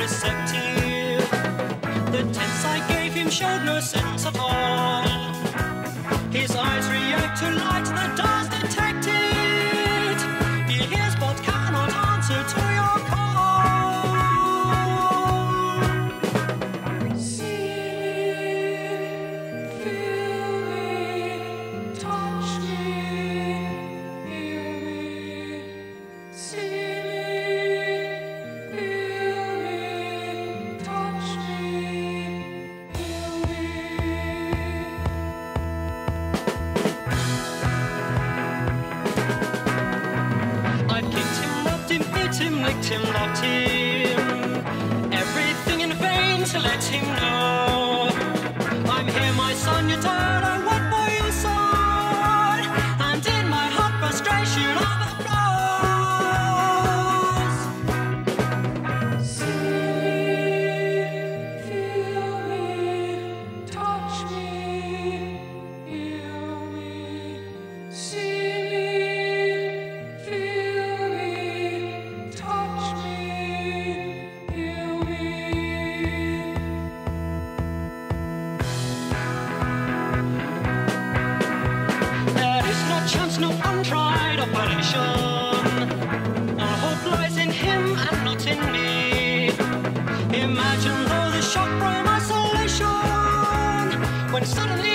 receptive. The tips I gave him showed no sense at all. His eyes react to light that does detect it. He hears but cannot answer to your call. See me, feel me, touch me, heal me. See me, feel me, touch me, heal me. I've kicked him, rubbed him, bit him, licked him, loved him. Everything in vain to let him know. I'm here, my son, you're tired, I wait for you, son. And in my heart, frustration overflows. See me, feel me, touch me, heal me. See me, feel me, touch me, heal me. There is no chance, no untried operation. Our hope lies in him and not in me. Imagine though the shock from isolation, when suddenly